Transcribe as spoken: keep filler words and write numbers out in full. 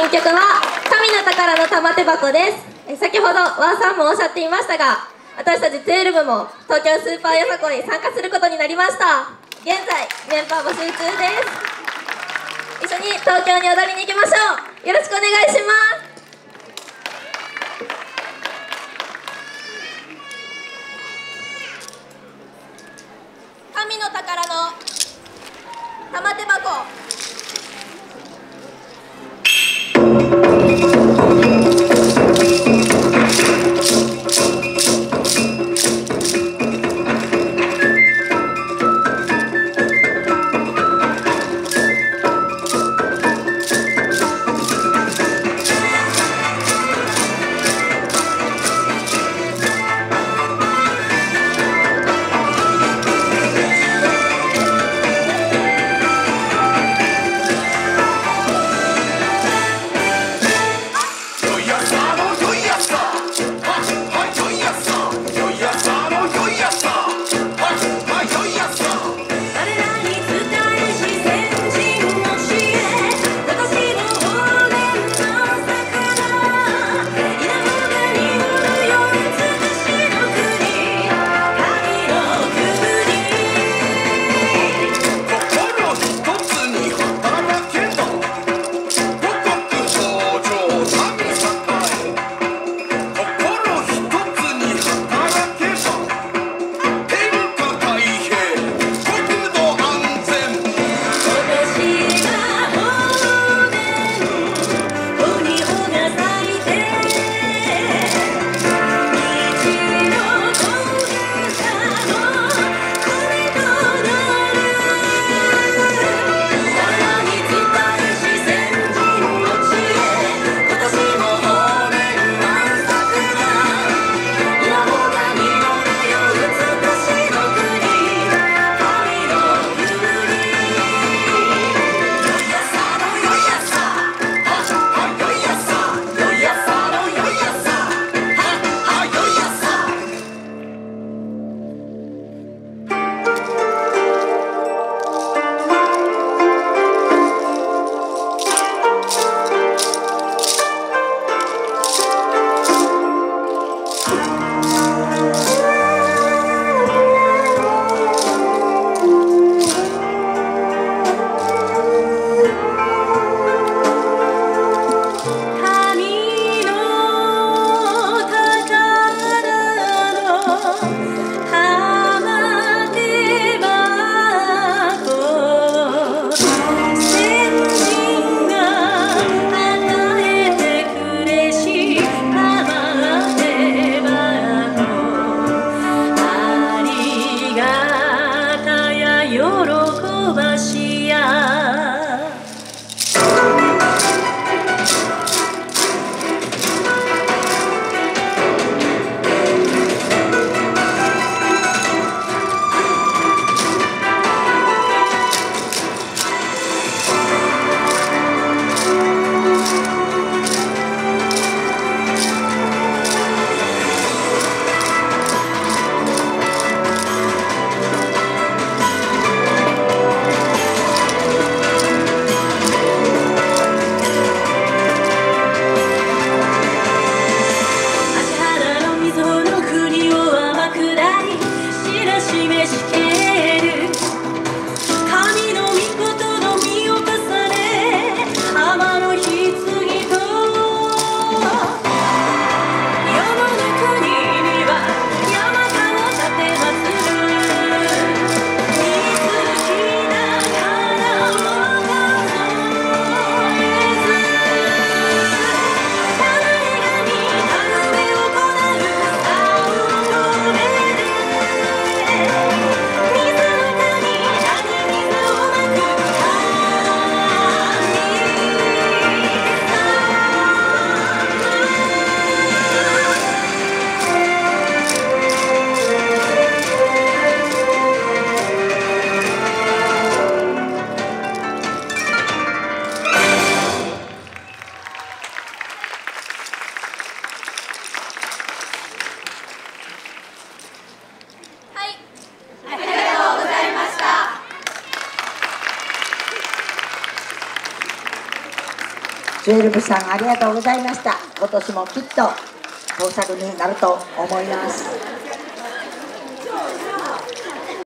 新曲は神の宝の玉手箱です。先ほどワンさんもおっしゃっていましたが、私たちじゅうにも東京スーパーよさこい参加することになりました。現在メンバー募集中です。一緒に東京に踊りに行きましょう。よろしくお願いします。神の宝の玉手箱。 じゅうにさんありがとうございました。今年もきっと豊作になると思います。